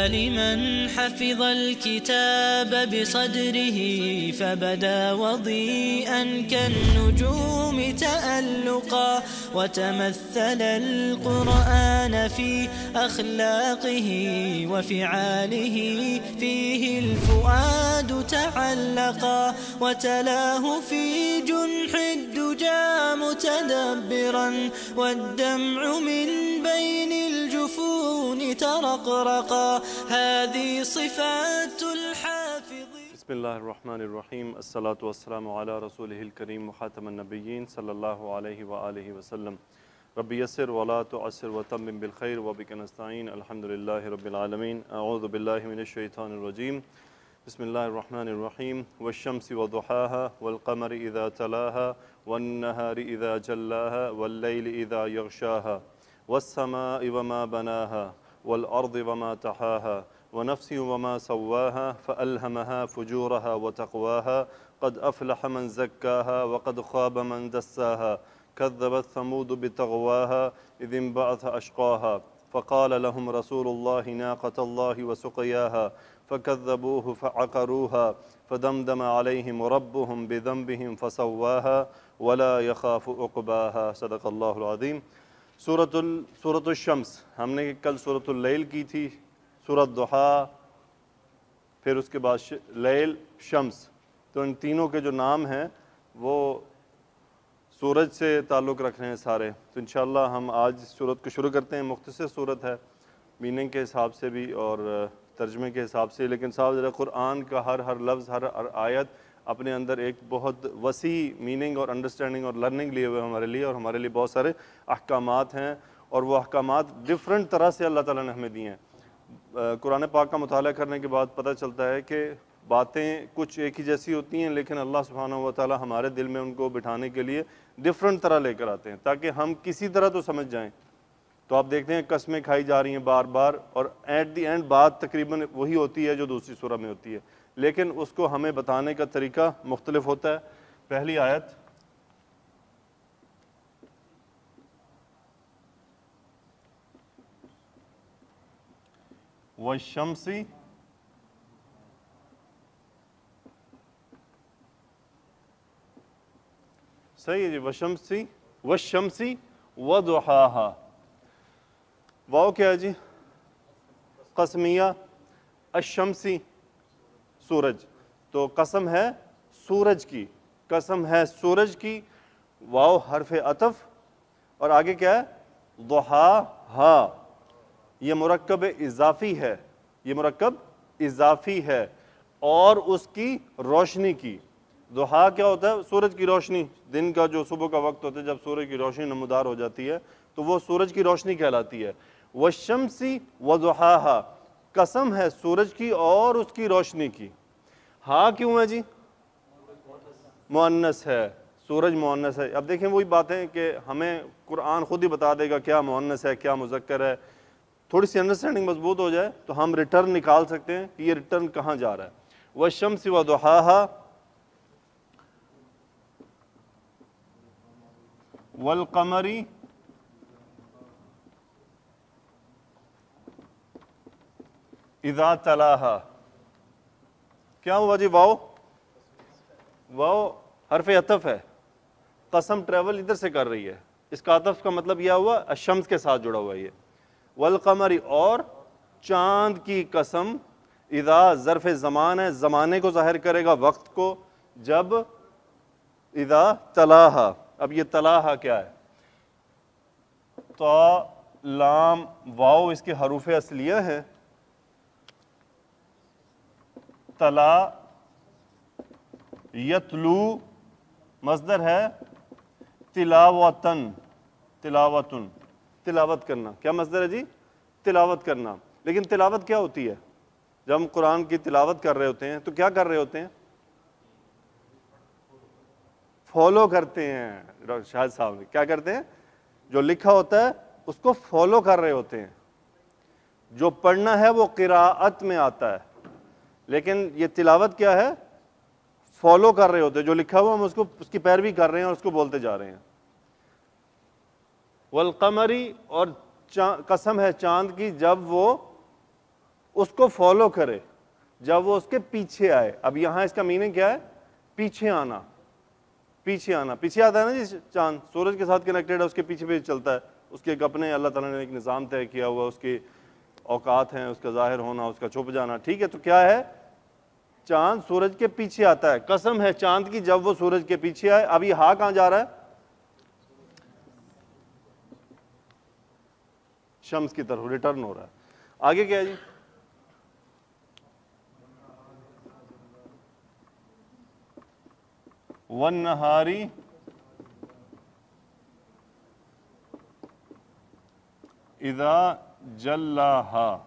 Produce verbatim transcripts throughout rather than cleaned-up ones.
لمن حفظ الكتاب بصدره فبدا وضيئا كالنجوم تألقا وتمثل القرآن في أخلاقه وفعاله فيه الفؤاد تعلقا وتلاه في جنح الدجى متدبرا والدمع من بين الجفون ترقرقا هذه صفات الحافظ. بسم الله الرحمن الرحيم. الصلاة والسلام على رسوله الكريم وخاتم النبيين صلى الله عليه وآله وسلم. ربي يسر ولا تعسر وتمم بالخير وبك نستعين. الحمد لله رب العالمين. أعوذ بالله من الشيطان الرجيم. بسم الله الرحمن الرحيم. والشمس وضحاها والقمر إذا تلاها والنهار إذا جلاها والليل إذا يغشاها والسماء وما بناها والأرض وما طحاها ونفس وما سواها فألهمها فجورها وتقواها قد أفلح من زكاها وقد خاب من دساها كذبت ثمود بتغواها إذ انبعث أشقاها فقال لهم رسول الله ناقة الله وسقياها فكذبوه فعقروها فدمدم عليهم ربهم بذنبهم فسواها ولا يخاف عقباها. صدق اللہ العظیم. سورۃ ال سورۃ الشمس ہم نے کل سورۃ اللیل کی تھی، سورۃ ضحیٰ، پھر اس کے بعد لیل، شمس. تو ان تینوں کے جو نام ہیں وہ سورج سے تعلق رکھ رہے ہیں سارے. تو انشاءاللہ ہم آج سورت کو شروع کرتے ہیں. مختصر سورت ہے میننگ کے حساب سے بھی اور ترجمے کے حساب سے، لیکن صاحب ذرا قرآن کا ہر ہر لفظ، ہر ہر آیت اپنے اندر ایک بہت وسیع میننگ اور انڈرسٹینڈنگ اور لرننگ لیے ہوئے ہمارے لیے، اور ہمارے لیے بہت سارے احکامات ہیں، اور وہ احکامات ڈفرینٹ طرح سے اللہ تعالیٰ نے ہمیں دیے ہیں. قرآن پاک کا مطالعہ کرنے کے بعد پتہ چلتا ہے کہ باتیں کچھ ایک ہی جیسی ہوتی ہیں، لیکن اللہ سبحانہ و تعالیٰ ہمارے دل میں ان کو بٹھانے کے لیے ڈفرینٹ طرح لے کر آتے ہیں تاکہ ہم کسی طرح تو سمجھ جائیں. تو آپ دیکھتے ہیں قسمیں کھائی جا رہی ہیں بار بار، اور ایٹ دی اینڈ بات تقریباً وہی ہوتی ہے جو دوسری سورہ میں ہوتی ہے، لیکن اس کو ہمیں بتانے کا طریقہ مختلف ہوتا ہے. پہلی آیت وَالشَّمْسِ صحیح ہے جی. وَالشَّمْسِ وَالشَّمْسِ وَضُحَاهَا. واو کیا ہے جی؟ قسمیہ. الشمسی سورج، تو قسم ہے سورج کی، قسم ہے سورج کی. واو حرف عطف، اور آگے کیا ہے؟ ضحاہا. یہ مرکب اضافی ہے، یہ مرکب اضافی ہے، اور اس کی روشنی کی. ضحیٰ کیا ہوتا ہے؟ سورج کی روشنی. دن کا جو صبح کا وقت ہوتا ہے جب سورج کی روشنی نمودار ہو جاتی ہے تو وہ سورج کی روشنی کہلاتی ہے. وَالشَّمْسِ وَضُحَاهَا. قسم ہے سورج کی اور اس کی روشنی کی. ہاں کیوں ہے جی؟ مؤنث ہے، سورج مؤنث ہے. اب دیکھیں وہی باتیں کہ ہمیں قرآن خود ہی بتا دے گا کیا مؤنث ہے کیا مذکر ہے. تھوڑی سی انڈرسٹینڈنگ مضبوط ہو جائے تو ہم ریٹرن نکال سکتے ہیں کہ یہ ریٹرن کہاں جا رہا ہے. وَالشَّمْسِ وَضُحَاهَا وَالْقَمَرِ اذا تلاها. کیا ہوا جی؟ واو واو حرف عطف ہے. قسم ٹریول ادھر سے کر رہی ہے، اس کا عطف کا مطلب یہ ہوا الشمس کے ساتھ جڑا ہوا ہے. یہ والقمر، اور چاند کی قسم. اذا ظرف زمان ہے، زمانے کو ظاہر کرے گا، وقت کو. جب اذا تلاها. اب یہ تلاها کیا ہے؟ تا لام واو اس کے حروف اصلیہ ہیں. تلا یتلو مصدر ہے تلاوتن، تلاوتن تلاوت کرنا. کیا مصدر ہے جی؟ تلاوت کرنا. لیکن تلاوت کیا ہوتی ہے؟ جب ہم قرآن کی تلاوت کر رہے ہوتے ہیں تو کیا کر رہے ہوتے ہیں؟ فالو کرتے ہیں. شاہد صاحب نے کیا کرتے ہیں؟ جو لکھا ہوتا ہے اس کو فالو کر رہے ہوتے ہیں. جو پڑھنا ہے وہ قراءت میں آتا ہے، لیکن یہ تلاوت کیا ہے؟ فالو کر رہے ہوتے ہیں. جو لکھا ہوا ہم اس کو اس کی پیروی کر رہے ہیں اور اس کو بولتے جا رہے ہیں. والقمری، اور قسم ہے چاند کی جب وہ اس کو فالو کرے جب وہ اس کے پیچھے آئے. اب یہاں اس کا میننگ کیا ہے؟ پیچھے آنا. پیچھے آنا پیچھے آتا ہے نا جی چاند سورج کے ساتھ کنیکٹڈ ہے, اس کے پیچھے پیچھے چلتا ہے, اس کے ایک اپنے اللہ تعالیٰ نے ایک نظام طے کیا ہوا, اس کے اوقات ہیں, اس کا ظاہر ہونا, اس کا چھپ جانا. ٹھیک ہے, تو کیا ہے؟ چاند سورج کے پیچھے آتا ہے. قسم ہے چاند کی جب وہ سورج کے پیچھے آئے. اب یہ ہا کہاں جا رہا ہے؟ شمس کی طرف ریٹرن ہو رہا ہے. آگے کیا ہے جی؟ وَالنَّهَارِ اِذَا جَلَّاهَا.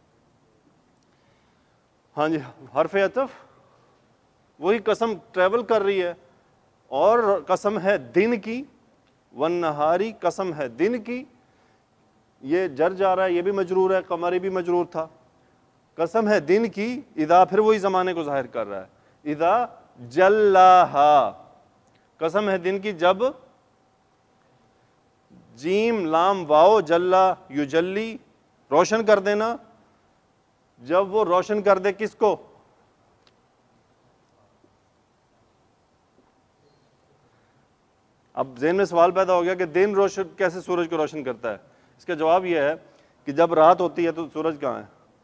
ہاں جی, حرف عطف وہی قسم ٹریول کر رہی ہے, اور قسم ہے دن کی. وَالنَّهَارِ قسم ہے دن کی. یہ جر جا رہا ہے, یہ بھی مجرور ہے, قمری بھی مجرور تھا. قسم ہے دن کی. اذا پھر وہی زمانے کو ظاہر کر رہا ہے. اذا جلاہا قسم ہے دن کی جب جیم لام واو جلا یجلی روشن کر دینا, جب وہ روشن کر دے کس کو؟ اب ذہن میں سوال پیدا ہو گیا کہ دن روشن کیسے سورج کو روشن کرتا ہے. اس کا جواب یہ ہے کہ جب رات ہوتی ہے تو سورج کہاں ہے؟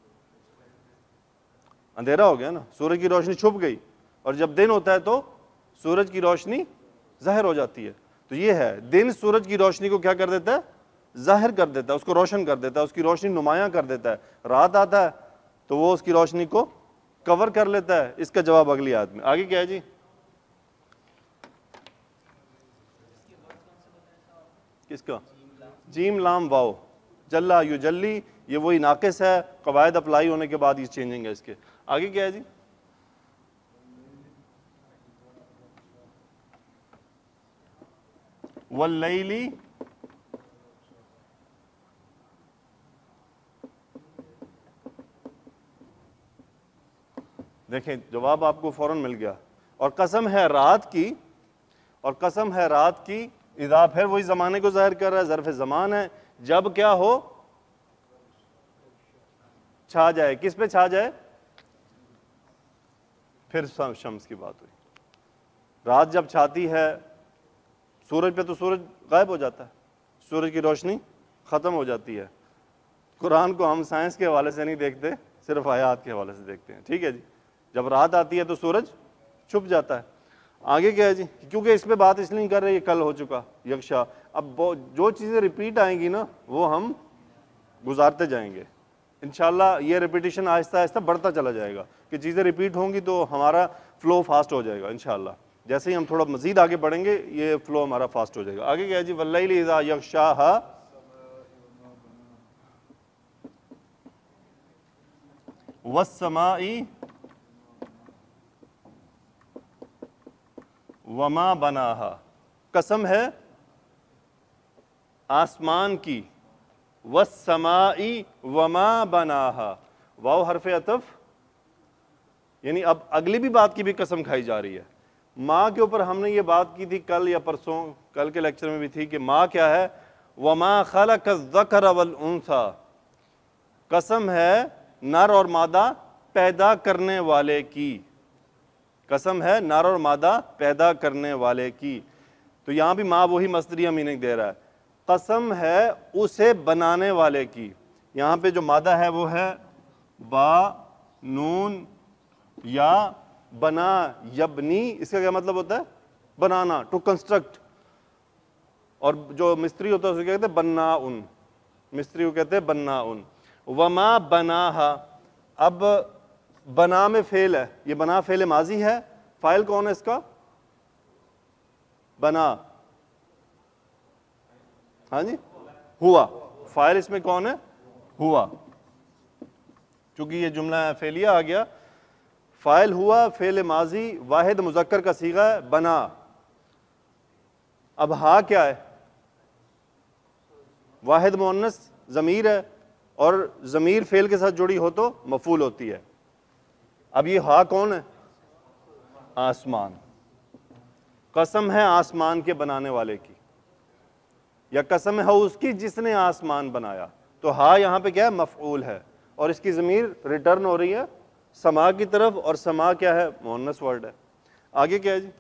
اندھیرا ہو گیا نا, سورج کی روشنی چھپ گئی. اور جب دن ہوتا ہے تو سورج کی روشنی ظاہر ہو جاتی ہے. تو یہ ہے دن سورج کی روشنی کو کیا کر دیتا ہے؟ ظاہر کر دیتا ہے, اس کو روشن کر دیتا ہے, اس کی روشنی نمایاں کر دیتا ہے. رات آتا ہے تو وہ اس کی روشنی کو کور کر لیتا ہے. اس کا جواب اگلی آیت میں. آگے کیا ہے جی؟ کس کا؟ جیم لام واو جلا یجلی. یہ وہی ناقص ہے, قواعد اپلائی ہونے کے بعد یہ چینجنگ ہے اس کے. آگے کیا ہے جی؟ واللیلی دیکھیں جواب آپ کو فوراً مل گیا. اور قسم ہے رات کی, اور قسم ہے رات کی. اذا پھر وہی زمانے کو ظاہر کر رہا ہے, ظرف زمان ہے. جب کیا ہو؟ چھا جائے. کس پہ چھا جائے؟ پھر شمس کی بات ہوئی. رات جب چھاتی ہے سورج پہ تو سورج غائب ہو جاتا ہے, سورج کی روشنی ختم ہو جاتی ہے. قرآن کو ہم سائنس کے حوالے سے نہیں دیکھتے, صرف آیات کے حوالے سے دیکھتے ہیں. ٹھیک ہے جی, جب رات آتی ہے تو سورج چھپ جاتا ہے. آگے کیا ہے جی؟ کیونکہ اس پہ بات اس لیے نہیں کر رہے, یہ کل ہو چکا یکشا. اب جو چیزیں ریپیٹ آئیں گی نا وہ ہم گزارتے جائیں گے انشاءاللہ. یہ ریپیٹیشن آہستہ آہستہ بڑھتا چلا جائے گا کہ چیزیں ریپیٹ ہوں گی تو ہمارا فلو فاسٹ ہو جائے گا انشاءاللہ. جیسے ہی ہم تھوڑا مزید آگے بڑھیں گے یہ فلو ہمارا فاسٹ ہو جائے گا. آگے کیا ہے جی؟ واللیل اذا یغشاہا والسماء وما بناہا. قسم ہے آسمان کی. والسماء وما بناہا. واو حرف عطف, یعنی اب اگلی بھی بات کی بھی قسم کھائی جا رہی ہے. ماں کے اوپر ہم نے یہ بات کی تھی کل یا پرسوں, کل کے لیکچر میں بھی تھی کہ ماں کیا ہے؟ وما خلق الذکر والانثى. قسم ہے نر اور مادہ پیدا کرنے والے کی. قسم ہے نر اور مادہ پیدا کرنے والے کی. تو یہاں بھی ماں وہی مصدریہ میننگ دے رہا ہے. قسم ہے اسے بنانے والے کی. یہاں پہ جو مادہ ہے وہ ہے با نون یا بنا یبنی. اس کا کیا مطلب ہوتا ہے؟ بنانا, ٹو کنسٹرکٹ. اور جو مستری ہوتا ہے اسے کہتے ہیں بنا ان. مستری کو کہتے ہیں بنا ان. وما بناہا. اب بنا میں فعل ہے, یہ بنا فعل ماضی ہے. فاعل کون ہے اس کا؟ بنا. ہاں جی ہوا. فاعل اس میں کون ہے؟ ہوا. چونکہ یہ جملہ فعلیہ آ گیا, فاعل ہوا, فعل ماضی, واحد مذکر کا صیغہ ہے بنا. اب ہا کیا ہے؟ واحد مؤنث ضمیر ہے, اور ضمیر فعل کے ساتھ جڑی ہو تو مفعول ہوتی ہے. اب یہ ہا کون ہے؟ آسمان. قسم ہے آسمان کے بنانے والے کی, یا قسم ہے اس کی جس نے آسمان بنایا. تو ہا یہاں پہ کیا ہے؟ مفعول ہے. اور اس کی ضمیر ریٹرن ہو رہی ہے سما کی طرف، اور سما کیا ہے؟ مؤنث ورڈ ہے. آگے کیا ہے جی؟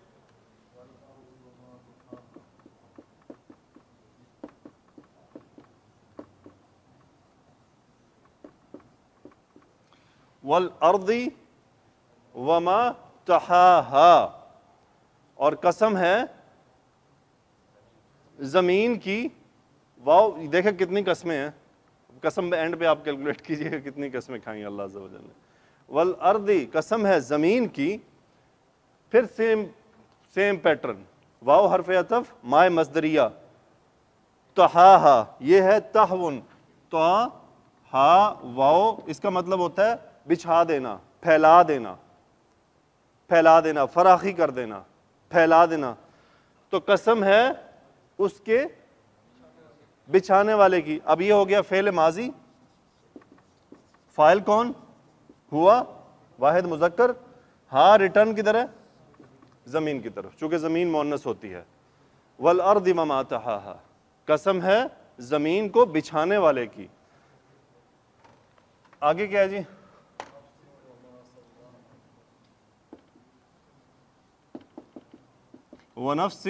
وَالْأَرْضِ وَمَا طَحَاهَا، اور قسم ہے زمین کی. واو دیکھیں کتنی قسمیں ہیں، قسم پہ اینڈ پہ آپ کیلکولیٹ کیجئے گا کتنی قسمیں کھائیں گے اللہ عز و جل نے. وَالْأَرْضِ قسم ہے زمین کی، پھر سیم سیم پیٹرن، واو حرف عطف مائے مصدریہ، طحاہا یہ ہے تحون، تو ہا واو اس کا مطلب ہوتا ہے بچھا دینا، پھیلا دینا، پھیلا دینا، فراخی کر دینا، پھیلا دینا. تو قسم ہے اس کے بچھانے والے کی. اب یہ ہو گیا فعل ماضی، فاعل کون ہوا؟ واحد مذکر. ہاں ریٹرن کدھر ہے؟ زمین کی طرف، چونکہ زمین مؤنث ہوتی ہے. والارض وما طحاہا قسم ہے زمین کو بچھانے والے کی. آگے کیا ہے جی؟ وَنَفْسٍ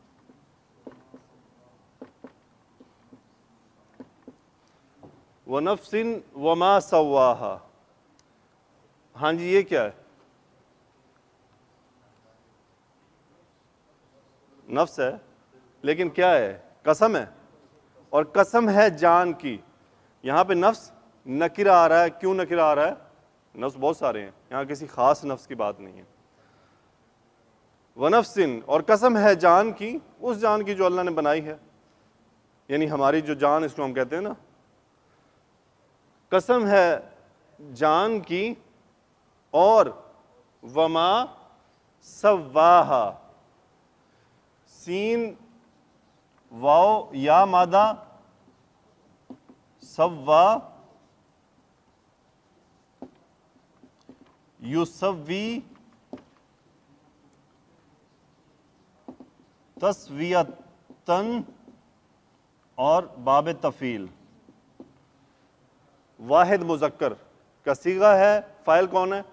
وَنَفْسٍ وَمَا سَوَّاهَا. ہاں جی یہ کیا ہے؟ نفس ہے، لیکن کیا ہے؟ قسم ہے، اور قسم ہے جان کی. یہاں پہ نفس نکرہ آ رہا ہے. کیوں نکرہ آ رہا ہے؟ نفس بہت سارے ہیں، یہاں کسی خاص نفس کی بات نہیں ہے. وَنَفْسٍ اور قسم ہے جان کی، اس جان کی جو اللہ نے بنائی ہے، یعنی ہماری جو جان اس کو ہم کہتے ہیں نا. قسم ہے جان کی، اور وما سواہا سین واو یا مادہ سوا یسوی تسویتن اور باب تفعیل. واحد مذکر کا صیغہ ہے، فاعل کون ہے؟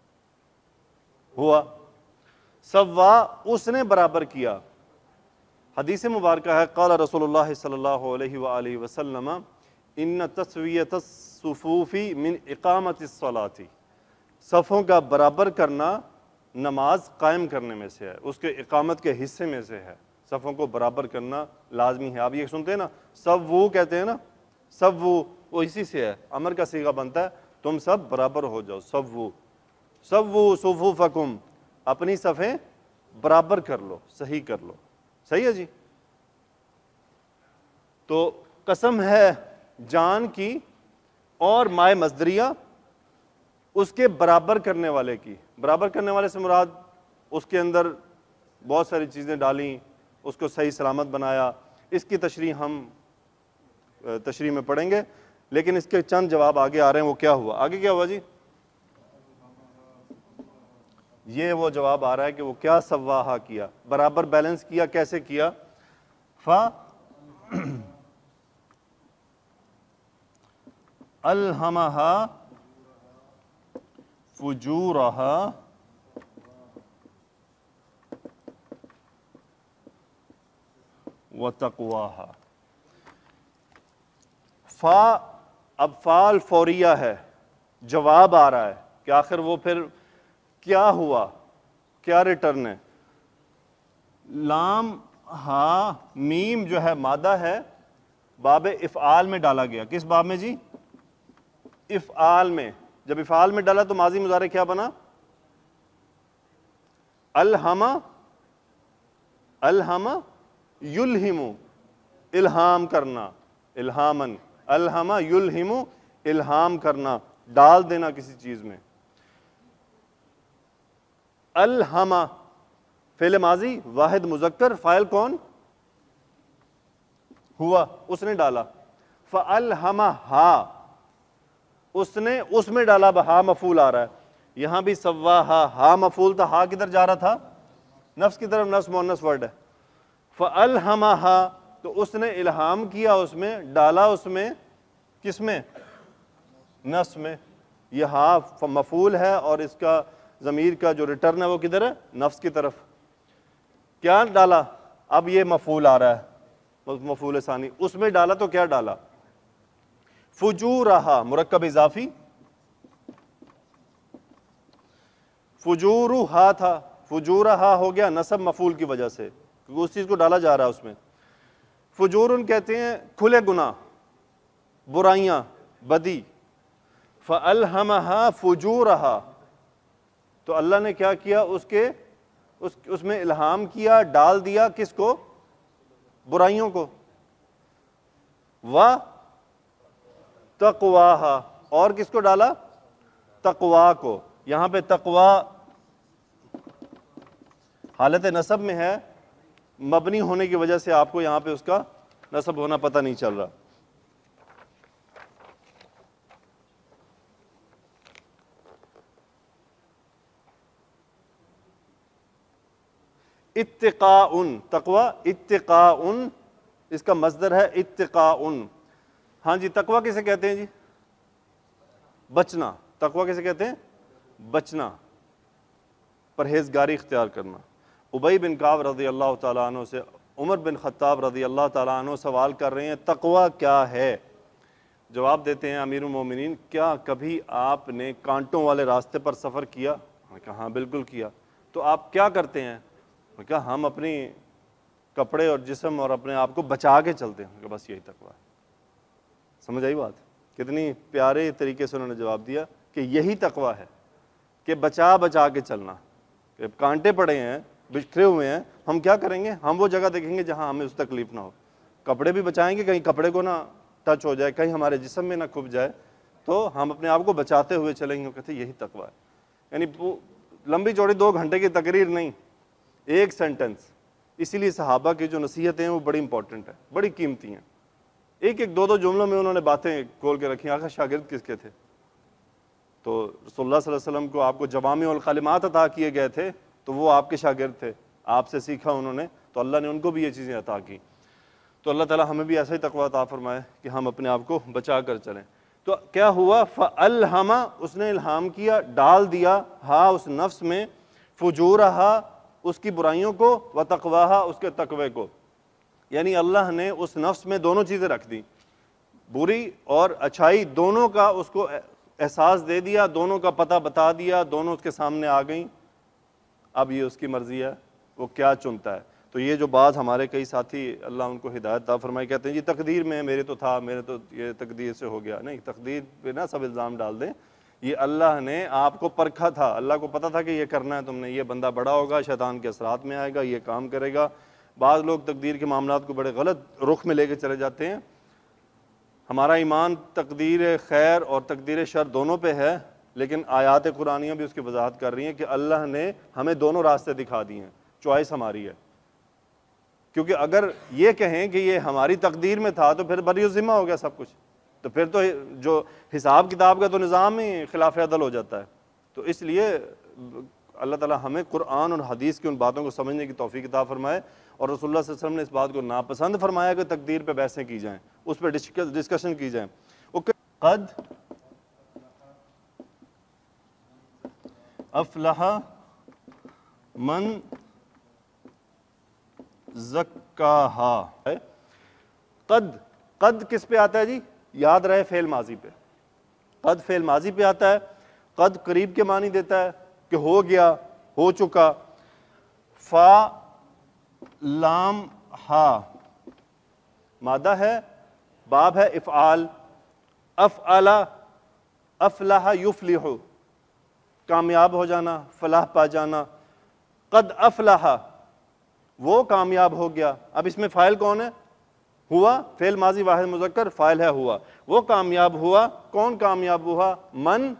ہوا. سوا اس نے برابر کیا. حدیث مبارکہ ہے قال رسول اللہ صلی اللہ علیہ وآلہ وسلم ان تسویۃ الصفوف من اقامت الصلاۃ. صفوں کا برابر کرنا نماز قائم کرنے میں سے ہے، اس کے اقامت کے حصے میں سے ہے. صفوں کو برابر کرنا لازمی ہے. آپ یہ سنتے ہیں نا سوو کہتے ہیں نا، سوو وہ اسی سے ہے، امر کا صیغہ بنتا ہے تم سب برابر ہو جاؤ. سوو سوو صفوفکم اپنی صفیں برابر کر لو، صحیح کر لو. صحیح ہے جی. تو قسم ہے جان کی اور مائے مصدریہ اس کے برابر کرنے والے کی. برابر کرنے والے سے مراد اس کے اندر بہت ساری چیزیں ڈالیں، اس کو صحیح سلامت بنایا. اس کی تشریح ہم تشریح میں پڑھیں گے، لیکن اس کے چند جواب آگے آ رہے ہیں. وہ کیا ہوا؟ آگے کیا ہوا جی؟ یہ وہ جواب آ رہا ہے کہ وہ کیا سواہا کیا، برابر بیلنس کیا. کیسے کیا؟ فا الہمہا فجورہا وتقواہا. فا اب فعل فوریہ ہے، جواب آ رہا ہے کہ آخر وہ پھر کیا ہوا، کیا ریٹرن ہے. لام ہا میم جو ہے مادہ ہے، باب افعال میں ڈالا گیا. کس باب میں جی؟ افعال میں. جب افعال میں ڈالا تو ماضی مضارع کیا بنا؟ الہما الہما یلہمو الہام کرنا، الہامن. الہما یلہمو الہام کرنا، ڈال دینا کسی چیز میں. الہما فعل ماضی واحد مذکر، فاعل کون؟ ہوا، اس نے ڈالا. فَأَلْهَمَهَا اس نے اس میں ڈالا. ہا مفعول آ رہا ہے یہاں بھی. سواہا ہا مفعول تھا، ہا کدھر جا رہا تھا؟ نفس کی طرف. نفس مؤنث ورڈ ہے. فَأَلْهَمَهَا تو اس نے الہام کیا، اس میں ڈالا. اس میں کس میں؟ نفس میں. یہ ہا مفعول ہے اور اس کا ضمیر کا جو ریٹرن ہے وہ کدھر ہے؟ نفس کی طرف. کیا ڈالا؟ اب یہ مفعول آ رہا ہے مفعول ثانی, اس میں ڈالا تو کیا ڈالا؟ فجورہا مرکب اضافی, فجورہا تھا, فجورہا ہو گیا نصب مفعول کی وجہ سے کیونکہ اس چیز کو ڈالا جا رہا ہے اس میں. فجورن کہتے ہیں کھلے گناہ, برائیاں, بدی. فَأَلْهَمَهَا فُجُورَهَا, تو اللہ نے کیا کیا اس کے اس, اس میں الہام کیا, ڈال دیا کس کو؟ برائیوں کو. وَتَقْوَاهَا, اور کس کو ڈالا؟ تقوا کو. یہاں پہ تقوا حالت نصب میں ہے, مبنی ہونے کی وجہ سے آپ کو یہاں پہ اس کا نصب ہونا پتہ نہیں چل رہا. اتقاء, تقوی اتقاء, اس کا مصدر ہے اتقاء. ہاں جی, تقوی کسے کہتے ہیں جی؟ بچنا. تقوی کسے کہتے ہیں؟ بچنا, پرہیزگاری اختیار کرنا. ابی بن کعب رضی اللہ تعالیٰ عنہ سے عمر بن خطاب رضی اللہ تعالیٰ عنہ سوال کر رہے ہیں تقوی کیا ہے؟ جواب دیتے ہیں امیر المومنین, کیا کبھی آپ نے کانٹوں والے راستے پر سفر کیا؟ میں نے کہا ہاں بالکل کیا. تو آپ کیا کرتے ہیں؟ میں نے کہا ہم اپنی کپڑے اور جسم اور اپنے آپ کو بچا کے چلتے ہیں. کہ بس یہی تقوی ہے. سمجھ آئی بات؟ کتنی پیارے طریقے سے انہوں نے جواب دیا کہ یہی تقوی ہے کہ بچا بچا کے چلنا. کہ کانٹے پڑے ہیں, بکھرے ہوئے ہیں, ہم کیا کریں گے؟ ہم وہ جگہ دیکھیں گے جہاں ہمیں اس تکلیف نہ ہو. کپڑے بھی بچائیں گے, کہیں کپڑے کو نہ ٹچ ہو جائے, کہیں ہمارے جسم میں نہ کھپ جائے, تو ہم اپنے آپ کو بچاتے ہوئے چلیں گے. کہتے یہی تقوی ہے. یعنی لمبی چوڑی دو گھنٹے کی تقریر نہیں, ایک سینٹنس. اسی لیے صحابہ کی جو نصیحتیں ہیں وہ بڑی امپورٹنٹ ہیں, بڑی قیمتی ہیں. ایک ایک دو دو جملوں میں انہوں نے باتیں کھول کے رکھی. آخر شاگرد کس کے تھے؟ تو رسول اللہ صلی اللہ علیہ وسلم کو آپ کو جوامع الکلمات عطا کیے گئے تھے, تو وہ آپ کے شاگرد تھے, آپ سے سیکھا انہوں نے, تو اللہ نے ان کو بھی یہ چیزیں عطا کی. تو اللہ تعالیٰ ہمیں بھی ایسا ہی تقوی عطا فرمائے کہ ہم اپنے آپ کو بچا کر چلیں. تو کیا ہوا؟ فَأَلْهَمَ, اس نے الہام کیا, ڈال دیا, ہاں اس نفس میں, فجورہا, اس کی برائیوں کو, وتقواہا, اس کے تقوی کو. یعنی اللہ نے اس نفس میں دونوں چیزیں رکھ دی, بری اور اچھائی دونوں کا اس کو احساس دے دیا, دونوں کا پتہ بتا دیا, دونوں اس کے سامنے آ گئیں. اب یہ اس کی مرضی ہے, وہ کیا چنتا ہے. تو یہ جو بعض ہمارے کئی ساتھی اللہ ان کو ہدایت عطا فرمائے کہتے ہیں جی تقدیر میں میرے تو تھا, میرے تو یہ تقدیر سے ہو گیا. نہیں, تقدیر پہ نہ سب الزام ڈال دیں. یہ اللہ نے آپ کو پرکھا تھا, اللہ کو پتہ تھا کہ یہ کرنا ہے تم نے, یہ بندہ بڑا ہوگا, شیطان کے اثرات میں آئے گا, یہ کام کرے گا. بعض لوگ تقدیر کے معاملات کو بڑے غلط رخ میں لے کے چلے جاتے ہیں. ہمارا ایمان تقدیر خیر اور تقدیر شر دونوں پہ ہے, لیکن آیات قرآنیہ بھی اس کی وضاحت کر رہی ہیں کہ اللہ نے ہمیں دونوں راستے دکھا دیے ہیں, چوائس ہماری ہے. کیونکہ اگر یہ کہیں کہ یہ ہماری تقدیر میں تھا تو پھر بری ذمہ ہو گیا سب کچھ, تو پھر تو جو حساب کتاب کا تو نظام ہی خلاف عدل ہو جاتا ہے. تو اس لیے اللہ تعالیٰ ہمیں قرآن اور حدیث کی ان باتوں کو سمجھنے کی توفیق عطا فرمائے. اور رسول اللہ صلی اللہ علیہ وسلم نے اس بات کو ناپسند فرمایا کہ تقدیر پہ بحثیں کی جائیں, اس پہ ڈسکشن کی جائیں. قد افلح من زکاہا. قد, قد کس پہ آتا ہے جی؟ یاد رہے فعل ماضی پہ. قد فعل ماضی پہ آتا ہے. قد قریب کے معنی دیتا ہے کہ ہو گیا, ہو چکا. فا لام ہا مادہ ہے, باب ہے افعال. افعلا, افلح یفلح, کامیاب ہو جانا, فلاح پا جانا. قد افلح, وہ کامیاب ہو گیا. اب اس میں فاعل کون ہے؟ ہوا, فعل ماضی واحد مذکر, فاعل ہے ہوا. وہ کامیاب ہوا. کون کامیاب ہوا؟ من,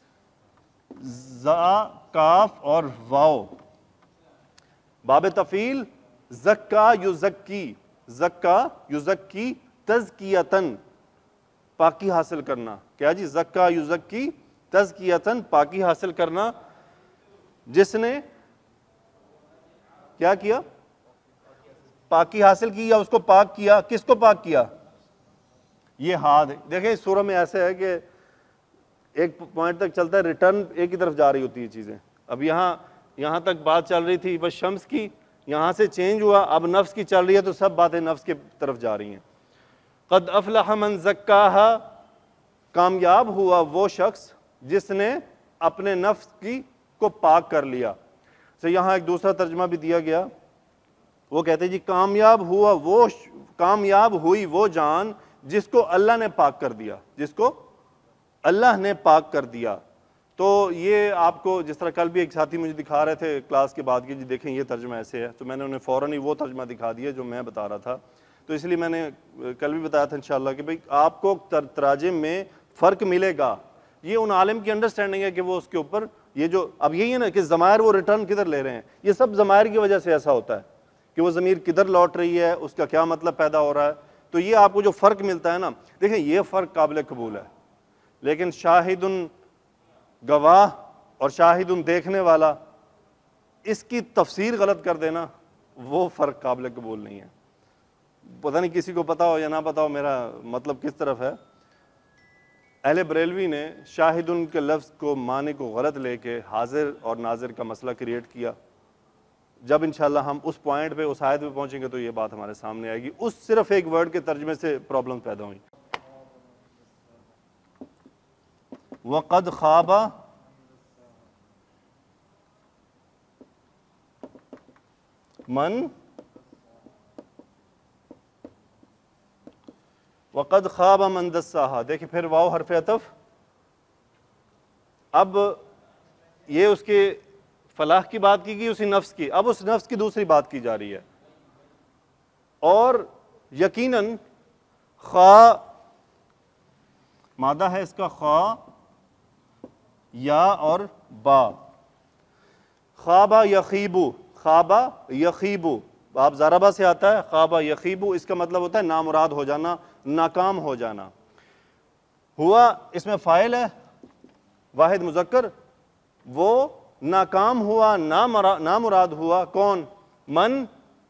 زا, کاف اور واو, باب تفعیل. زکا یزکی, زکا یزکی تزکیتن, پاکی حاصل کرنا. کیا جی؟ زکا یزکی تزکیتن, پاکی حاصل کرنا. جس نے کیا کیا؟ پاکی حاصل کی یا اس کو پاک کیا. کس کو پاک کیا؟ یہ ہاتھ. دیکھیں اس سورہ میں ایسے ہے کہ ایک پوائنٹ تک چلتا ہے, ریٹرن ایک ہی طرف جا رہی ہوتی ہے چیزیں. اب یہاں یہاں تک بات چل رہی تھی بس شمس کی, یہاں سے چینج ہوا, اب نفس کی چل رہی ہے تو سب باتیں نفس کے طرف جا رہی ہیں. قد افلح من زکاہا, کامیاب ہوا وہ شخص جس نے اپنے نفس کی کو پاک کر لیا. تو یہاں ایک دوسرا ترجمہ بھی دیا گیا, وہ کہتے ہیں جی کامیاب ہوا وہ کامیاب ہوئی وہ جان جس کو اللہ نے پاک کر دیا, جس کو اللہ نے پاک کر دیا. تو یہ آپ کو جس طرح کل بھی ایک ساتھی مجھے دکھا رہے تھے کلاس کے بعد کی, جی دیکھیں یہ ترجمہ ایسے ہے, تو میں نے انہیں فوراً ہی وہ ترجمہ دکھا دیا جو میں بتا رہا تھا. تو اس لیے میں نے کل بھی بتایا تھا انشاءاللہ کہ بھئی آپ کو تراجم میں فرق ملے گا. یہ ان عالم کی انڈرسٹینڈنگ ہے کہ وہ اس کے اوپر یہ جو اب یہی ہے نا کہ ضمائر وہ ریٹرن کدھر لے رہے ہیں, یہ سب ضمائر کی وجہ سے ایسا ہوتا ہے کہ وہ ضمیر کدھر لوٹ رہی ہے, اس کا کیا مطلب پیدا ہو رہا ہے. تو یہ آپ کو جو فرق ملتا ہے نا, دیکھیں یہ فرق قابل قبول ہے, لیکن شاہد گواہ اور شاہد دیکھنے والا, اس کی تفسیر غلط کر دینا, وہ فرق قابل قبول نہیں ہے. پتہ نہیں کسی کو پتا ہو یا نہ پتا ہو میرا مطلب کس طرف ہے. اہل بریلوی نے شاہد کے لفظ کو معنی کو غلط لے کے حاضر اور ناظر کا مسئلہ کریٹ کیا. جب انشاءاللہ ہم اس پوائنٹ پہ اس آیت پہ پہنچیں گے تو یہ بات ہمارے سامنے آئے گی. اس صرف ایک ورڈ کے ترجمے سے پرابلم پیدا ہوئی. وَقَدْ خَابَ من وَقَدْ خَابَ مَنْ دَسَّاهَا. دیکھیں پھر واو حرف عطف, اب یہ اس کے فلاح کی بات کی گئی اسی نفس کی, اب اس نفس کی دوسری بات کی جا رہی ہے. اور یقیناً خا مادہ ہے اس کا, خا یا اور با. خوابہ یخیبو, خوابہ یخیبو باب ضربہ سے آتا ہے, خوابہ یخیبو اس کا مطلب ہوتا ہے نامراد ہو جانا, ناکام ہو جانا. ہوا اس میں فاعل ہے واحد مذکر, وہ ناکام ہوا نامراد ہوا کون, من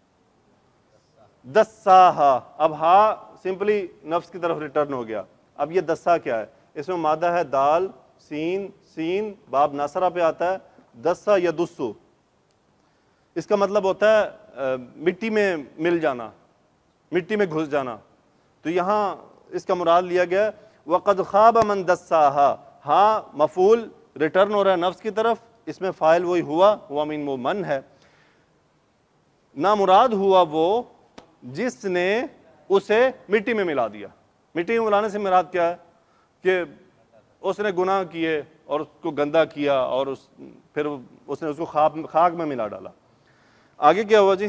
دساہا. اب ہا سمپلی نفس کی طرف ریٹرن ہو گیا. اب یہ دسا کیا ہے, اس میں مادہ ہے دال سین سین باب ناصرہ پہ آتا ہے, دسا یا دسو, اس کا مطلب ہوتا ہے مٹی میں مل جانا, مٹی میں گھس جانا. تو یہاں اس کا مراد لیا گیا وَقَدْ خَابَ مَنْ دَسَّاهَا. ہاں مفعول ریٹرن ہو رہا ہے نفس کی طرف, اس میں فاعل وہی ہوا, ہوا من وہ من ہے. نامراد ہوا وہ جس نے اسے مٹی میں ملا دیا. مٹی میں ملانے سے مراد کیا ہے کہ اس نے گناہ کیے اور اس کو گندا کیا اور اس پھر اس نے اس کو خاک خاک میں ملا ڈالا. آگے کیا ہوا جی,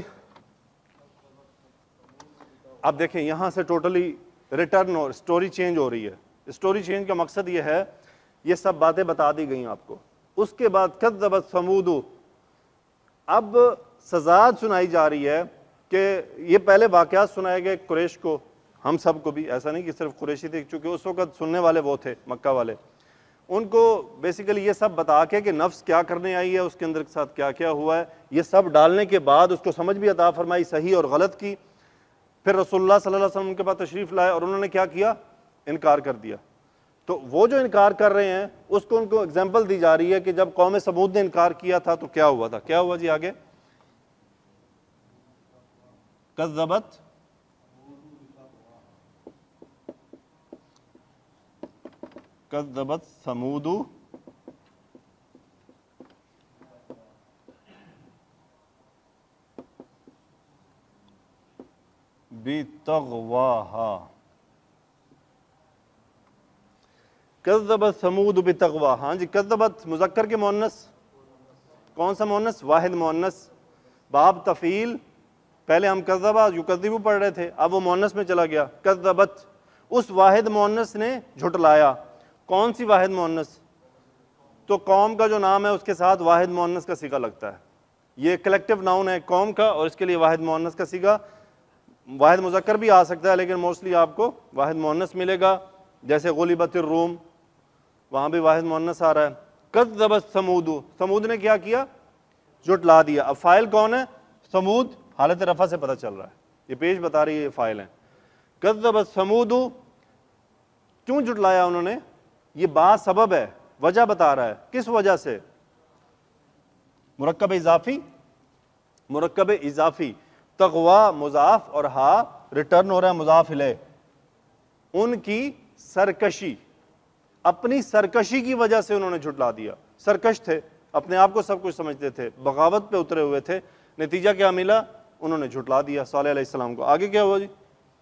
اب دیکھیں یہاں سے ٹوٹلی ریٹرن اور سٹوری چینج ہو رہی ہے. سٹوری چینج کا مقصد یہ ہے, یہ سب باتیں بتا دی گئیں آپ کو. اس کے بعد کذبت ثمود, اب سزا سنائی جا رہی ہے کہ یہ پہلے واقعات سنائے گئے قریش کو, ہم سب کو بھی, ایسا نہیں کہ صرف قریشی تھے چونکہ اس وقت سننے والے وہ تھے مکہ والے, ان کو بیسیکلی یہ سب بتا کے کہ نفس کیا کرنے آئی ہے, اس کے اندر کے ساتھ کیا کیا ہوا ہے, یہ سب ڈالنے کے بعد اس کو سمجھ بھی عطا فرمائی صحیح اور غلط کی. پھر رسول اللہ صلی اللہ علیہ وسلم کے پاس تشریف لائے اور انہوں نے کیا کیا, انکار کر دیا. تو وہ جو انکار کر رہے ہیں اس کو ان کو اگزامپل دی جا رہی ہے کہ جب قوم سمود نے انکار کیا تھا تو کیا ہوا تھا. کیا ہوا جی آگے, کذبت کذبت ثمود بطغواہا. کذبت ثمود بطغواہا. ہاں جی, کذبت مذکر کے مؤنث, کون سا مؤنث, واحد مؤنث, باب تفعیل. پہلے ہم کذبہ یکذبو پڑھ رہے تھے, اب وہ مؤنث میں چلا گیا. کذبت اس واحد مؤنث نے جھٹلایا. کون سی واحد مؤنث, تو قوم کا جو نام ہے اس کے ساتھ واحد مؤنث کا صیغہ لگتا ہے. یہ کلیکٹیو ناؤن ہے قوم کا اور اس کے لیے واحد مؤنث کا صیغہ, واحد مذکر بھی آ سکتا ہے لیکن موسٹلی آپ کو واحد مؤنث ملے گا. جیسے غلبت الروم, وہاں بھی واحد مؤنث آ رہا ہے. کذبت ثمود, ثمود نے کیا کیا, جھٹلا دیا. اب فاعل کون ہے, ثمود, حالت رفع سے پتہ چل رہا ہے, یہ پیش بتا رہی ہے یہ فاعل ہے. کذبت ثمود, کیوں جھٹلایا انہوں نے, یہ با سبب ہے، وجہ بتا رہا ہے، کس وجہ سے؟ مرکب اضافی، مرکب اضافی، تقوا مضاف اور ہا ریٹرن ہو رہا ہے مضاف الیہ، ان کی سرکشی، اپنی سرکشی کی وجہ سے انہوں نے جھٹلا دیا. سرکش تھے، اپنے آپ کو سب کچھ سمجھتے تھے، بغاوت پہ اترے ہوئے تھے، نتیجہ کیا ملا؟ انہوں نے جھٹلا دیا صالح علیہ السلام کو. آگے کیا ہوا جی؟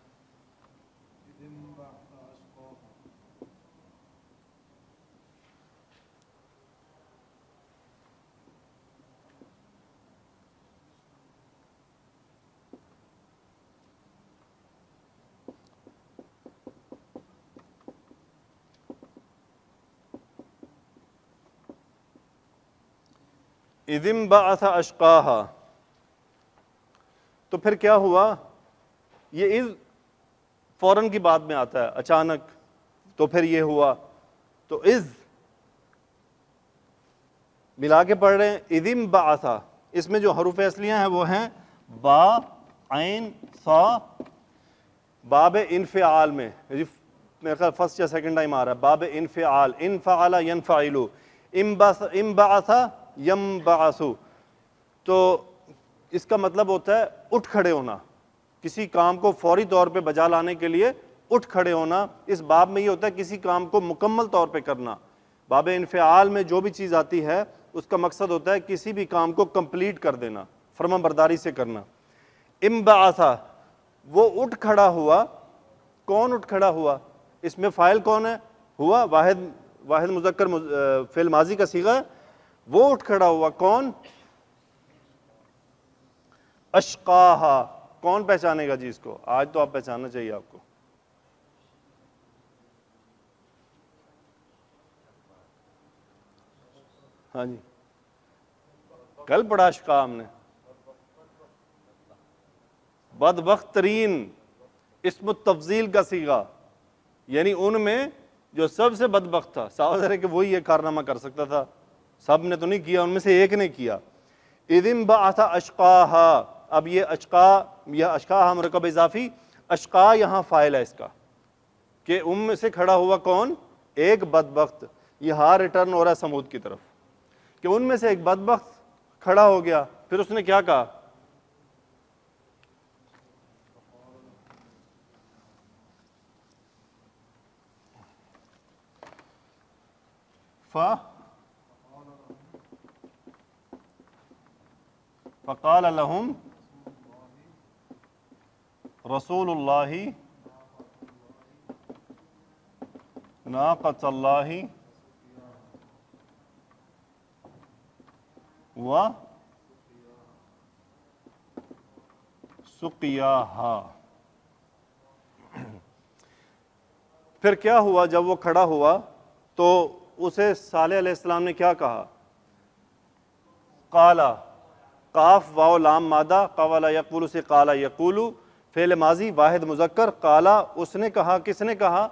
اذ انبعث اشقاها، تو پھر کیا ہوا؟ یہ اذ فوراً کی بات میں آتا ہے، اچانک، تو پھر یہ ہوا. تو اذ ملا کے پڑھ رہے ہیں، اذ انبعث، اس میں جو حروف اصلیاں ہیں وہ ہیں با، عین، صا، باب انفعال میں، میرے خیال فرسٹ یا سیکنڈ ٹائم آ رہا ہے، باب انفعال، انفعل ینفعل، انبعث ینبعث. تو اس کا مطلب ہوتا ہے اٹھ کھڑے ہونا، کسی کام کو فوری طور پہ بجا لانے کے لیے اٹھ کھڑے ہونا. اس باب میں یہ ہوتا ہے کسی کام کو مکمل طور پہ کرنا. باب انفعال میں جو بھی چیز آتی ہے اس کا مقصد ہوتا ہے کسی بھی کام کو کمپلیٹ کر دینا، فرما برداری سے کرنا. انبعث، وہ اٹھ کھڑا ہوا. کون اٹھ کھڑا ہوا؟ اس میں فاعل کون ہے؟ ہوا، واحد واحد مذکر فعل ماضی کا صیغہ ہے. وہ اٹھ کھڑا ہوا کون؟ اشقاہا. کون پہچانے گا جی اس کو؟ آج تو آپ پہچاننا چاہیے آپ کو. ہاں جی، کل پڑھا اشقا ہم نے. بدبخت ترین، اسم التفضیل کا صیغہ، یعنی ان میں جو سب سے بدبخت تھا. صاحب ہے کہ وہی یہ کارنامہ کر سکتا تھا، سب نے تو نہیں کیا، ان میں سے ایک نے کیا. اذ انبعث اشقاہا. اب یہ اشقا، یہ اشقاہا مرکب اضافی، اشقا یہاں فاعل ہے اس کا، کہ ان میں سے کھڑا ہوا کون؟ ایک بدبخت. یہ ہاں ریٹرن ہو رہا ہے سمود کی طرف، کہ ان میں سے ایک بدبخت کھڑا ہو گیا. پھر اس نے کیا کہا؟ فا فقال لهم رسول اللہ ناقۃ اللہ و سقیاہا. پھر کیا ہوا؟ جب وہ کھڑا ہوا تو اسے صالح علیہ السلام نے کیا کہا؟ قالا، قاف واو لام مادہ، قوالا یقول سے قالا یقولو، فعل ماضی واحد مذکر. قالا اس نے کہا، کس نے کہا؟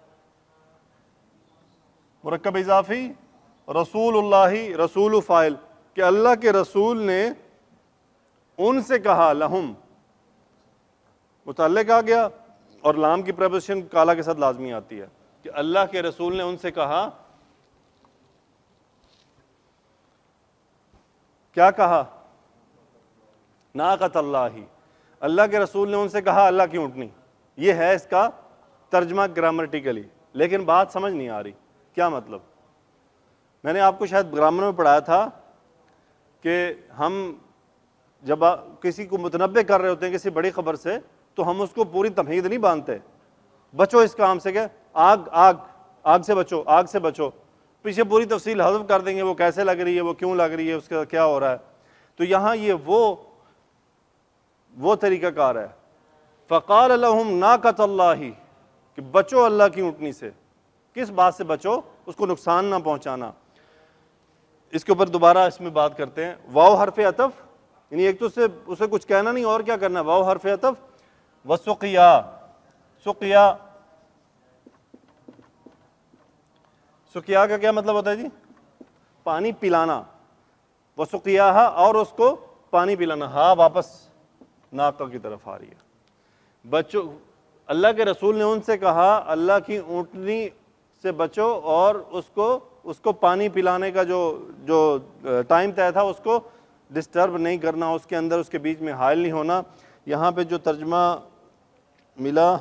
مرکب اضافی، رسول اللہ، رسول فاعل، کہ اللہ کے رسول نے ان سے کہا. لہم متعلق آ گیا، اور لام کی پریپوزیشن کالا کے ساتھ لازمی آتی ہے، کہ اللہ کے رسول نے ان سے کہا. کیا کہا؟ ناقۃ اللہ، اللہ کے رسول نے ان سے کہا اللہ کی اونٹنی. یہ ہے اس کا ترجمہ گرامرٹیکلی، لیکن بات سمجھ نہیں آ رہی کیا مطلب. میں نے آپ کو شاید گرامر میں پڑھایا تھا کہ ہم جب کسی کو متنبع کر رہے ہوتے ہیں کسی بڑی خبر سے، تو ہم اس کو پوری تمہید نہیں باندھتے. بچو اس کام سے، کہ آگ آگ آگ سے بچو، آگ سے بچو، پیچھے پوری تفصیل حذف کر دیں گے، وہ کیسے لگ رہی ہے، وہ کیوں لگ رہی ہے، اس کا کیا ہو رہا ہے. تو یہاں یہ وہ وہ طریقہ کار ہے. فقال لهم ناقۃ اللہ، کہ بچو اللہ کی اونٹنی سے. کس بات سے بچو؟ اس کو نقصان نہ پہنچانا. اس کے اوپر دوبارہ اس میں بات کرتے ہیں. واو حرف عطف، یعنی ایک تو اسے اسے کچھ کہنا نہیں اور کیا کرنا ہے. واو حرف عطف، وسقیا. سقیا، سقیا کا کیا مطلب ہوتا ہے جی؟ پانی پلانا. وسقیاہا، اور اس کو پانی پلانا. ہاں واپس ناقہ کی طرف آ رہی ہے. بچوں، اللہ کے رسول نے ان سے کہا اللہ کی اونٹنی سے بچو اور اس کو اس کو پانی پلانے کا جو جو ٹائم طے تھا اس کو ڈسٹرب نہیں کرنا، اس کے اندر اس کے بیچ میں حائل نہیں ہونا۔ یہاں پہ جو ترجمہ ملا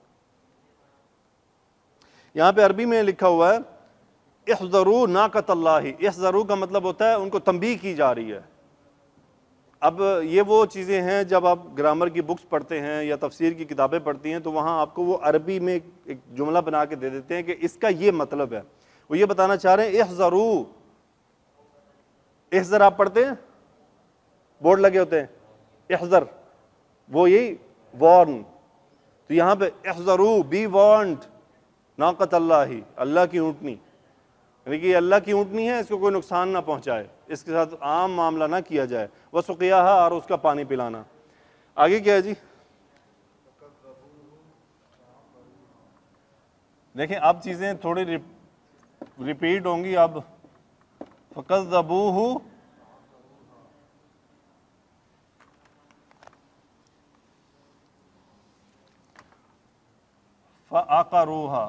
یہاں پہ عربی میں لکھا ہوا ہے احذروا ناقۃ اللہ، احذروا کا مطلب ہوتا ہے ان کو تنبیہ کی جا رہی ہے۔ اب یہ وہ چیزیں ہیں جب آپ گرامر کی بکس پڑھتے ہیں یا تفسیر کی کتابیں پڑھتی ہیں تو وہاں آپ کو وہ عربی میں ایک جملہ بنا کے دے دیتے ہیں کہ اس کا یہ مطلب ہے، وہ یہ بتانا چاہ رہے ہیں احذروا، احذر آپ پڑھتے ہیں بورڈ لگے ہوتے ہیں احذر، وہ یہی وارن، تو یہاں پہ احذروا بی وارنڈ ناقۃ اللہ، اللہ کی اونٹنی، یعنی کہ یہ اللہ کی اونٹنی ہے، اس کو کوئی نقصان نہ پہنچائے، اس کے ساتھ عام معاملہ نہ کیا جائے، وسقیاھا، اور اس کا پانی پلانا۔ آگے کیا ہے جی؟ دیکھیں اب چیزیں تھوڑی ریپیٹ ہوں گی اب۔ فکذبوہ فعقروہا،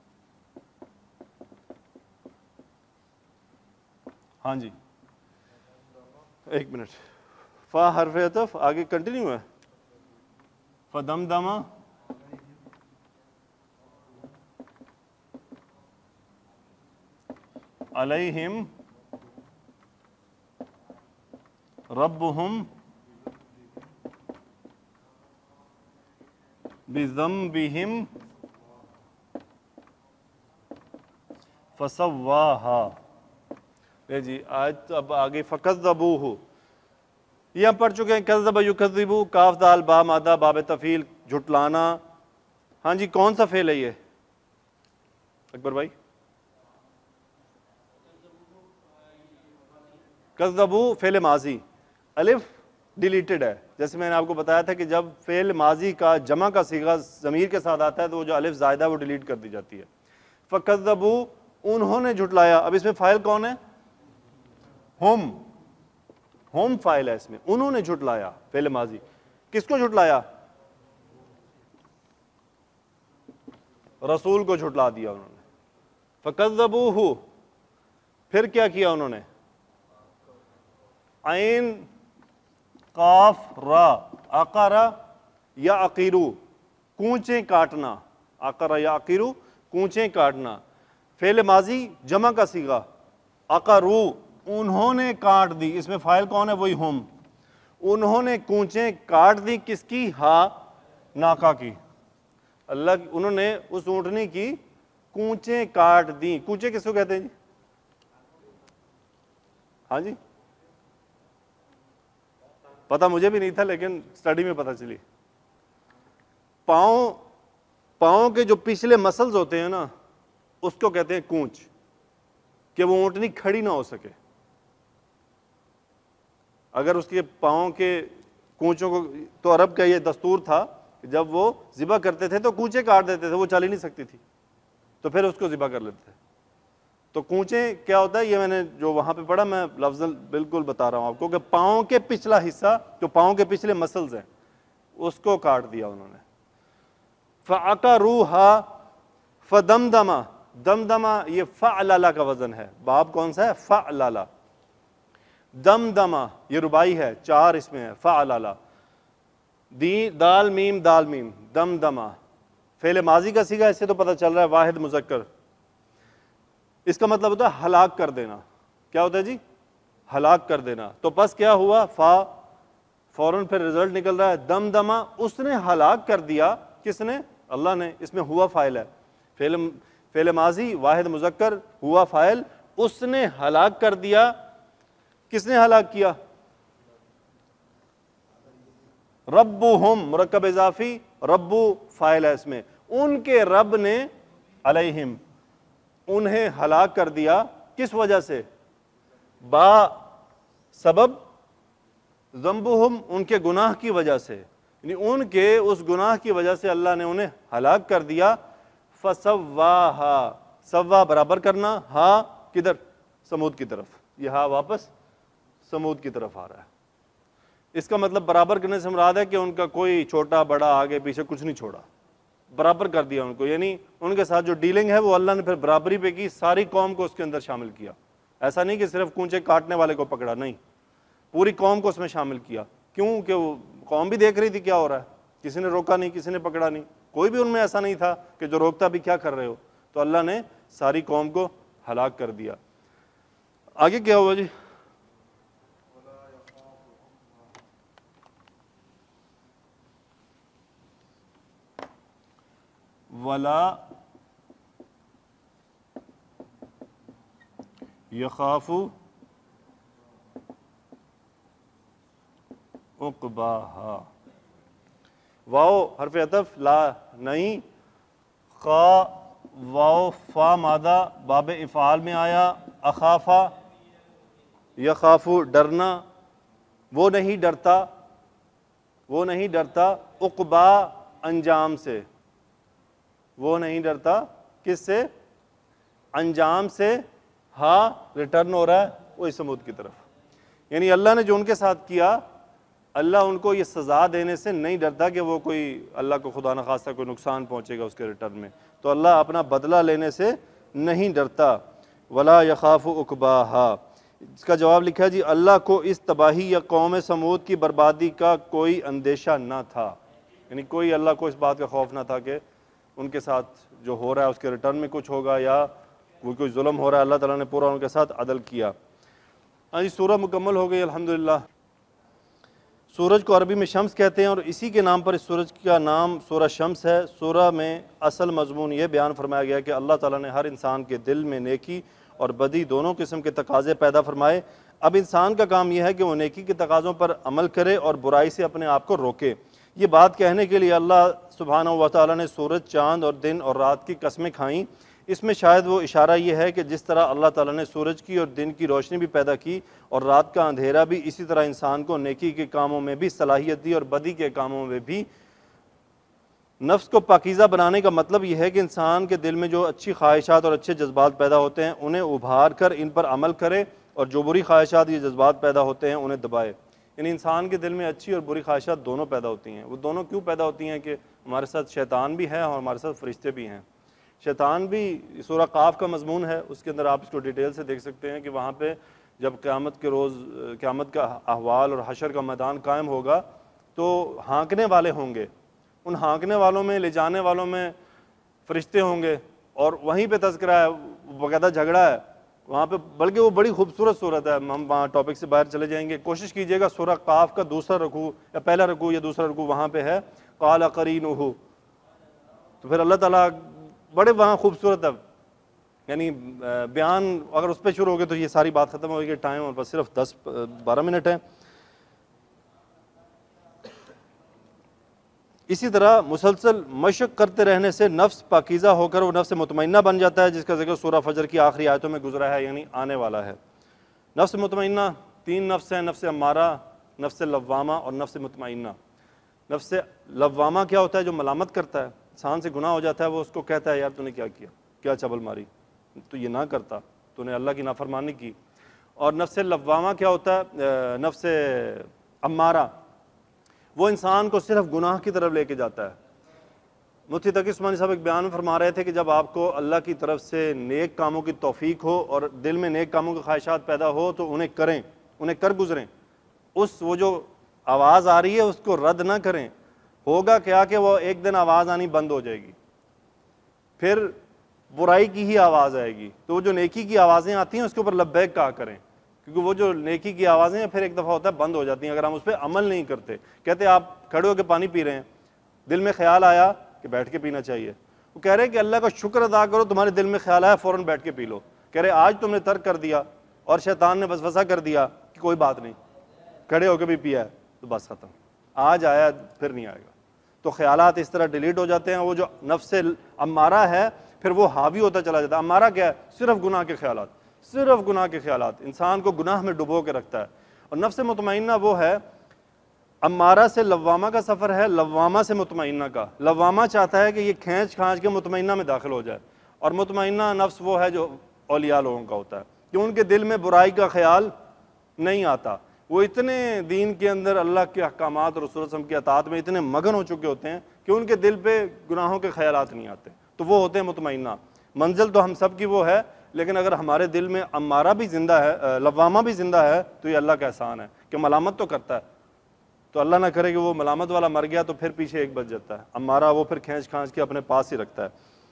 ہاں جی ایک منٹ، فا حرف عطف آگے کنٹینیو ہے، فدمدم علیہم ربہم بذنبہم فسواہا۔ جی آج اب آگے فکذبوہ، یہ ہم پڑھ چکے ہیں، کذب یکذبو، کاف دال با مادہ باب تفعیل، جھٹلانا۔ ہاں جی کون سا فعل ہے یہ اکبر بھائی؟ کذبو فعل ماضی، الف ڈیلیٹڈ ہے، جیسے میں نے آپ کو بتایا تھا کہ جب فعل ماضی کا جمع کا صیغہ ضمیر کے ساتھ آتا ہے تو وہ جو الف زائدہ وہ ڈیلیٹ کر دی جاتی ہے۔ فکذبو انہوں نے جھٹلایا، اب اس میں فاعل کون ہے؟ ہم، ہم فاعل ہے اس میں، انہوں نے جھٹلایا فعل ماضی، کس کو جھٹلایا؟ رسول کو جھٹلا دیا انہوں نے۔ فکذبوہ، پھر کیا کیا انہوں نے؟ عین قاف را، عقرا یا عقیرو، کونچیں کاٹنا، عقرا یا عقیرو کونچیں کاٹنا، فعل ماضی جمع کا صیغہ، عقرو انہوں نے کاٹ دی، اس میں فاعل کون ہے؟ وہی ہم، انہوں نے کونچیں کاٹ دی، کس کی؟ ہا ناکا کی، اللہ انہوں نے اس اونٹنی کی کونچیں کاٹ دی۔ کونچیں کس کو کہتے ہیں جی؟ ہاں جی پتہ مجھے بھی نہیں تھا لیکن سٹڈی میں پتہ چلی، پاؤں پاؤں کے جو پچھلے مسلز ہوتے ہیں نا اس کو کہتے ہیں کونچ، کہ وہ اونٹنی کھڑی نہ ہو سکے، اگر اس کے پاؤں کے کونچوں کو، تو عرب کا یہ دستور تھا کہ جب وہ ذبح کرتے تھے تو کونچیں کاٹ دیتے تھے، وہ چل ہی نہیں سکتی تھی تو پھر اس کو ذبح کر لیتے تھے۔ تو کونچیں کیا ہوتا ہے، یہ میں نے جو وہاں پہ پڑھا میں لفظ بالکل بتا رہا ہوں آپ کو، کہ پاؤں کے پچھلا حصہ جو پاؤں کے پچھلے مسلز ہیں اس کو کاٹ دیا انہوں نے۔ فعقروہا فدمدما، دمدما یہ فعللا کا وزن ہے، باب کون سا ہے؟ فعللا۔ دمدما یہ ربائی ہے، چار اس میں ہے، فعللا، دی دال میم دال میم، دمدما فعل ماضی کا صیغہ، اس سے تو پتہ چل رہا ہے واحد مذکر، اس کا مطلب ہوتا ہے ہلاک کر دینا۔ کیا ہوتا ہے جی؟ ہلاک کر دینا۔ تو بس کیا ہوا؟ فا فوراً پھر رزلٹ نکل رہا ہے دمدما، اس نے ہلاک کر دیا، کس نے؟ اللہ نے، اس میں ہوا فاعل ہے، فعل فعل ماضی واحد مذکر، ہوا فاعل، اس نے ہلاک کر دیا، کس نے ہلاک کیا؟ ربہم مرکب اضافی، ربو فاعل ہے اس میں، ان کے رب نے، علیہم انہیں ہلاک کر دیا، کس وجہ سے؟ با سبب ذنبہم ان کے گناہ کی وجہ سے، یعنی ان کے اس گناہ کی وجہ سے اللہ نے انہیں ہلاک کر دیا۔ فسواہا، سوا برابر کرنا، ہا کدھر؟ سمود کی طرف، یہ ہا واپس سمود کی طرف آ رہا ہے۔ اس کا مطلب برابر کرنے سے مراد ہے کہ ان کا کوئی چھوٹا بڑا آگے پیچھے کچھ نہیں چھوڑا، برابر کر دیا ان کو، یعنی ان کے ساتھ جو ڈیلنگ ہے وہ اللہ نے پھر برابری پہ کی، ساری قوم کو اس کے اندر شامل کیا. ایسا نہیں کہ صرف کونچے کاٹنے والے کو پکڑا، نہیں، پوری قوم کو اس میں شامل کیا. کیوں کہ وہ قوم بھی دیکھ رہی تھی کیا ہو رہا ہے، کسی نے روکا نہیں، کسی نے پکڑا نہیں، کوئی بھی ان میں ایسا نہیں تھا کہ جو روکتا بھی کیا کر رہے ہو. تو اللہ نے ساری قوم کو ہلاک کر دیا. آگے کیا ہوا جی؟ ولا یخاف عقباہا. واو حرف عطف، لا نہیں، خا واو فا مادہ باب افعال میں آیا، اخافا یخافو ڈرنا، وہ نہیں ڈرتا، وہ نہیں ڈرتا عقبا انجام سے، وہ نہیں ڈرتا کس سے؟ انجام سے. ہاں ریٹرن ہو رہا ہے وہ سمود کی طرف، یعنی اللہ نے جو ان کے ساتھ کیا، اللہ ان کو یہ سزا دینے سے نہیں ڈرتا کہ وہ کوئی اللہ کو خدا نخواستہ کوئی نقصان پہنچے گا اس کے ریٹرن میں، تو اللہ اپنا بدلہ لینے سے نہیں ڈرتا. ولا یخاف عقباہا، اس کا جواب لکھا جی اللہ کو اس تباہی یا قوم سمود کی بربادی کا کوئی اندیشہ نہ تھا، یعنی کوئی اللہ کو اس بات کا خوف نہ تھا کہ ان کے ساتھ جو ہو رہا ہے اس کے ریٹرن میں کچھ ہوگا یا کوئی کوئی ظلم ہو رہا ہے. اللہ تعالیٰ نے پورا ان کے ساتھ عدل کیا. ہاں جی، سورہ مکمل ہو گئی الحمدللہ. سورج کو عربی میں شمس کہتے ہیں اور اسی کے نام پر اس سورج کا نام سورہ شمس ہے. سورہ میں اصل مضمون یہ بیان فرمایا گیا کہ اللہ تعالیٰ نے ہر انسان کے دل میں نیکی اور بدی دونوں قسم کے تقاضے پیدا فرمائے. اب انسان کا کام یہ ہے کہ وہ نیکی کے تقاضوں پر عمل کرے اور برائی سے اپنے آپ کو روکے. یہ بات کہنے کے لیے اللہ سبحانہ و تعالیٰ نے سورج، چاند اور دن اور رات کی قسمیں کھائیں. اس میں شاید وہ اشارہ یہ ہے کہ جس طرح اللہ تعالیٰ نے سورج کی اور دن کی روشنی بھی پیدا کی اور رات کا اندھیرا بھی، اسی طرح انسان کو نیکی کے کاموں میں بھی صلاحیت دی اور بدی کے کاموں میں بھی. نفس کو پاکیزہ بنانے کا مطلب یہ ہے کہ انسان کے دل میں جو اچھی خواہشات اور اچھے جذبات پیدا ہوتے ہیں انہیں ابھار کر ان پر عمل کرے، اور جو بری خواہشات یہ جذبات پیدا ہوتے ہیں انہیں دبائے. یعنی انسان کے دل میں اچھی اور بری خواہشات دونوں پیدا ہوتی ہیں. وہ دونوں کیوں پیدا ہوتی ہیں کہ ہمارے ساتھ شیطان بھی ہے اور ہمارے ساتھ فرشتے بھی ہیں. شیطان بھی سورہ قاف کا مضمون ہے، اس کے اندر آپ اس کو ڈیٹیل سے دیکھ سکتے ہیں کہ وہاں پہ جب قیامت کے روز قیامت کا احوال اور حشر کا میدان قائم ہوگا تو ہانکنے والے ہوں گے. ان ہانکنے والوں میں، لے جانے والوں میں فرشتے ہوں گے، اور وہیں پہ تذکرہ ہے، باقاعدہ جھگڑا ہے وہاں پہ، بلکہ وہ بڑی خوبصورت صورت ہے. ہم وہاں ٹاپک سے باہر چلے جائیں گے. کوشش کیجئے گا سورہ قاف کا دوسرا رکوع یا پہلا رکوع یا دوسرا رکوع وہاں پہ ہے قال قرینہ، تو پھر اللہ تعالیٰ بڑے وہاں خوبصورت ہے، یعنی بیان اگر اس پہ شروع ہو گئے تو یہ ساری بات ختم ہوگی کہ ٹائم اور بس صرف دس بارہ منٹ ہے. اسی طرح مسلسل مشق کرتے رہنے سے نفس پاکیزہ ہو کر وہ نفس مطمئنہ بن جاتا ہے، جس کا ذکر سورہ فجر کی آخری آیتوں میں گزرا ہے، یعنی آنے والا ہے. نفس مطمئنہ تین نفس ہیں، نفس امارہ، نفس لوامہ اور نفس مطمئنہ. نفس لوامہ کیا ہوتا ہے؟ جو ملامت کرتا ہے، انسان سے گناہ ہو جاتا ہے وہ اس کو کہتا ہے یار تو نے کیا کیا، کیا چبل ماری، تو یہ نہ کرتا، تو نے اللہ کی نافرمانی کی. اور نفس لوامہ کیا ہوتا ہے؟ نفس امارہ، وہ انسان کو صرف گناہ کی طرف لے کے جاتا ہے. مفتی تقی عثمانی صاحب ایک بیان میں فرما رہے تھے کہ جب آپ کو اللہ کی طرف سے نیک کاموں کی توفیق ہو اور دل میں نیک کاموں کی خواہشات پیدا ہو تو انہیں کریں، انہیں کر گزریں. اس وہ جو آواز آ رہی ہے اس کو رد نہ کریں. ہوگا کیا کہ وہ ایک دن آواز آنی بند ہو جائے گی، پھر برائی کی ہی آواز آئے گی. تو وہ جو نیکی کی آوازیں آتی ہیں اس کے اوپر لبیک کہا کریں، کیونکہ وہ جو نیکی کی آوازیں ہیں پھر ایک دفعہ ہوتا ہے بند ہو جاتی ہیں اگر ہم اس پہ عمل نہیں کرتے. کہتے ہیں آپ کھڑے ہو کے پانی پی رہے ہیں، دل میں خیال آیا کہ بیٹھ کے پینا چاہیے. وہ کہہ رہے ہیں کہ اللہ کا شکر ادا کرو، تمہارے دل میں خیال آیا فوراً بیٹھ کے پی لو. کہہ رہے آج تم نے ترک کر دیا اور شیطان نے وسوسہ کر دیا کہ کوئی بات نہیں، کھڑے ہو کے بھی پیا ہے تو بس ختم، آج آیا پھر نہیں آئے گا. تو خیالات اس طرح ڈیلیٹ ہو جاتے ہیں. وہ جو نفس امارہ ہے پھر وہ حاوی ہوتا چلا جاتا ہے. امارہ کیا ہے؟ صرف گناہ کے خیالات، صرف گناہ کے خیالات، انسان کو گناہ میں ڈبو کے رکھتا ہے. اور نفس مطمئنہ وہ ہے، امارہ سے لوامہ کا سفر ہے، لوامہ سے مطمئنہ کا. لوامہ چاہتا ہے کہ یہ کھینچ کھانچ کے مطمئنہ میں داخل ہو جائے، اور مطمئنہ نفس وہ ہے جو اولیاء لوگوں کا ہوتا ہے کہ ان کے دل میں برائی کا خیال نہیں آتا. وہ اتنے دین کے اندر اللہ کے احکامات اور رسول صلی اللہ علیہ وسلم کی اطاعت میں اتنے مگن ہو چکے ہوتے ہیں کہ ان کے دل پہ گناہوں کے خیالات نہیں آتے، تو وہ ہوتے ہیں مطمئنہ۔ منزل تو ہم سب کی وہ ہے، لیکن اگر ہمارے دل میں امارہ بھی زندہ ہے، لوامہ بھی زندہ ہے، تو یہ اللہ کا احسان ہے کہ ملامت تو کرتا ہے، تو اللہ نہ کرے کہ وہ ملامت والا مر گیا تو پھر پیچھے ایک بچ جاتا ہے، امارہ وہ پھر کھینچ کھانچ کے اپنے پاس ہی رکھتا ہے۔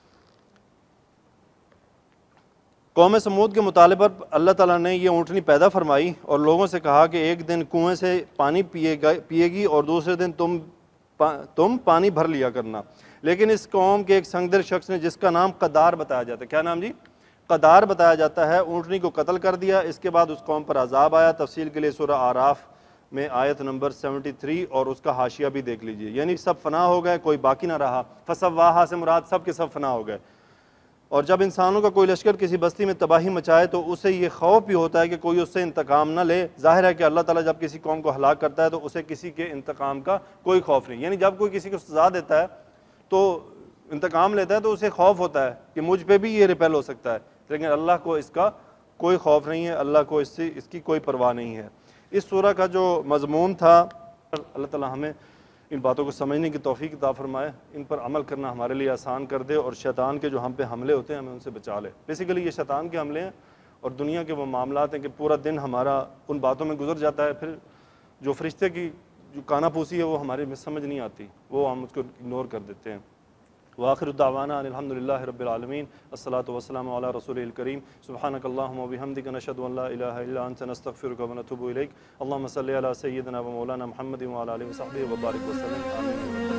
قوم سمود کے مطالبے پر اللہ تعالیٰ نے یہ اونٹنی پیدا فرمائی اور لوگوں سے کہا کہ ایک دن کنویں سے پانی پیے گا پیے گی اور دوسرے دن تم تم پانی بھر لیا کرنا۔ لیکن اس قوم کے ایک سنگدر شخص نے، جس کا نام قدار بتایا جاتا ہے، کیا نام جی؟ قدار بتایا جاتا ہے، اونٹنی کو قتل کر دیا۔ اس کے بعد اس قوم پر عذاب آیا۔ تفصیل کے لیے سورہ اعراف میں آیت نمبر تہتر اور اس کا حاشیہ بھی دیکھ لیجئے، یعنی سب فنا ہو گئے، کوئی باقی نہ رہا۔ فسواہا سے مراد سب کے سب فنا ہو گئے۔ اور جب انسانوں کا کوئی لشکر کسی بستی میں تباہی مچائے تو اسے یہ خوف بھی ہوتا ہے کہ کوئی اس سے انتقام نہ لے۔ ظاہر ہے کہ اللہ تعالیٰ جب کسی قوم کو ہلاک کرتا ہے تو اسے کسی کے انتقام کا کوئی خوف نہیں، یعنی جب کوئی کسی کو سزا دیتا ہے تو انتقام لیتا ہے تو اسے خوف ہوتا ہے کہ مجھ پہ بھی یہ ریپیل ہو سکتا ہے، لیکن اللہ کو اس کا کوئی خوف نہیں ہے، اللہ کو اس سے اس کی کوئی پرواہ نہیں ہے۔ اس سورہ کا جو مضمون تھا، اللہ تعالیٰ ہمیں ان باتوں کو سمجھنے کی توفیق عطا فرمائے، ان پر عمل کرنا ہمارے لیے آسان کر دے، اور شیطان کے جو ہم پہ حملے ہوتے ہیں ہمیں ان سے بچا لے۔ بیسیکلی یہ شیطان کے حملے ہیں اور دنیا کے وہ معاملات ہیں کہ پورا دن ہمارا ان باتوں میں گزر جاتا ہے، پھر جو فرشتے کی جو کانا پوسی ہے وہ ہمارے میں سمجھ نہیں آتی، وہ ہم اس کو اگنور کر دیتے ہیں۔ وآخر دعوانا ان الحمد للہ رب العالمین، الصلاۃ والسلام علی رسول الکریم، سبحانک اللہم وبحمدک، نشہد ان لا الہ الا انت، نستغفرک ونتوب الیک، اللہم صلی علی سیدنا و مولانا محمد وعلی آلہ وصحبہ وبارک وسلم، آمین۔